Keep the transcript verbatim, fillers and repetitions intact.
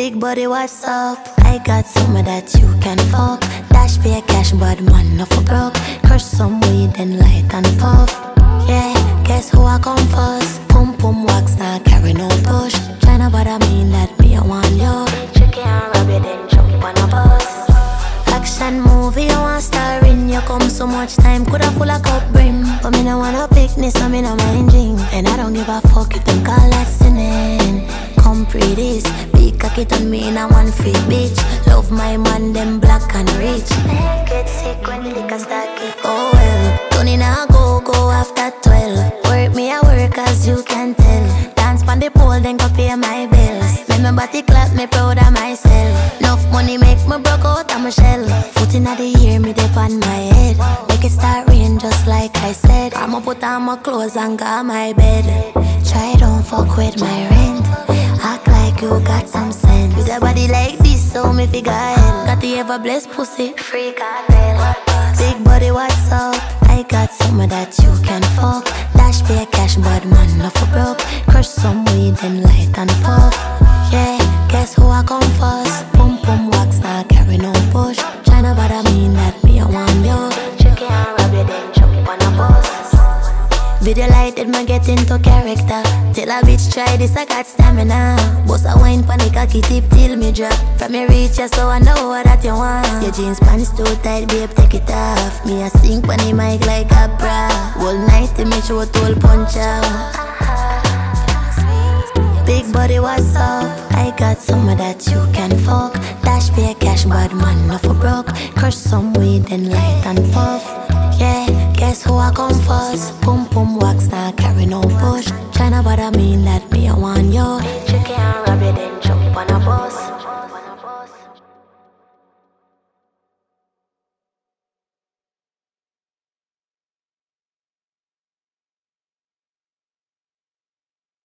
Big body, what's up? I got some of that you can fuck. Dash pay cash, but man, no for broke. Crush some weed and light and puff. Yeah, guess who I come first? Pum pum wax, not carry no push. Tryna bother me, that me I want you. Chicken and rabbit, then jump on a bus. Action movie, you want star in. You come so much time, coulda full a cup brim. But me no wanna picnic, so me no mind drink. And I don't give a fuck if them call that sinning. Come pretty, big cocky on me in a one free bitch. Love my man, them black and rich. Get sick when the liquor start kick. Oh well, Tony now go, go after twelve. Work me a work as you can tell. Dance pon the pole, then go pay my bills. Make my body clap, me proud of myself. Enough money make me broke out of my shell. Foot in the ear, me dip on my head. Make it start rain just like I said. I'ma put on my clothes and go on my bed. Try don't fuck with my rent. Act like you got some sense. With a body like this, so me figure hell. Got the ever blessed pussy, free cartel. Big body, what's up? I got some of that you can fuck. Dash pay cash, but man, no for broke. Crush some weed and light and puff. Yeah, guess who I come first? Pum pum wax, not carry no push. Tryna bother me, that me I want you. Chicken and rabbit, then jump on a bus. Video lighted, me get into character. Tell a bitch try this, I got stamina. Boss a wine panic, I keep tip till me drop. From me reach ya, so I know what that you want. Your jeans pants too tight, babe, take it off. Me a sing pon the mic like a bra. Whole night to me show tool punch out. Big body, what's up? I got some of that you can fuck. Dash pay cash, but man, no for broke. Crush some weed and light and puff. Yeah, guess who I come first? Pum pum wax, not carry no push. Tryna bother me, that me I want you. Chicken and rabbit, then jump on a bus.